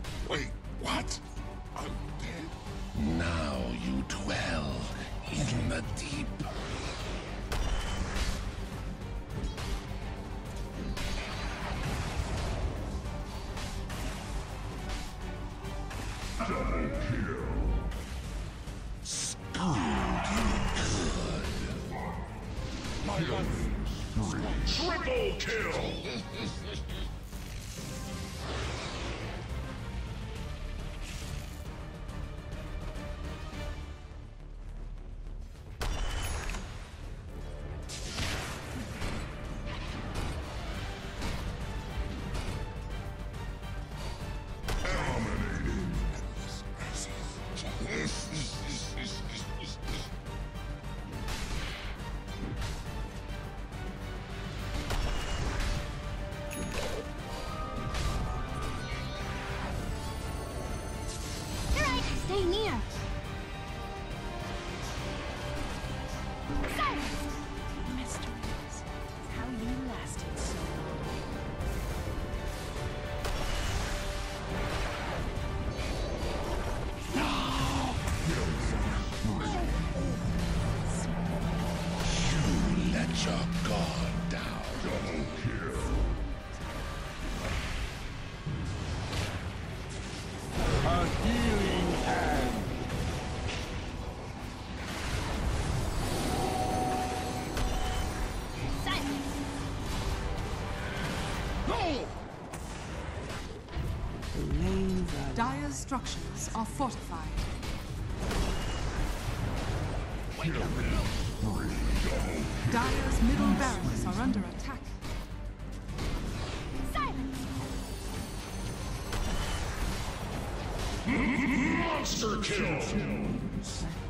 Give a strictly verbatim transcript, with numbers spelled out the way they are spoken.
Wait, what? I'm dead? Now you dwell in the deep. Double kill. Schooled you good. My life. Triple kill. Stay near. Mysteries. How you lasted so long. You let your guard down. Double kill. A healing hand. Dire's structures are fortified. Dire's middle barracks are under attack. Monster kill.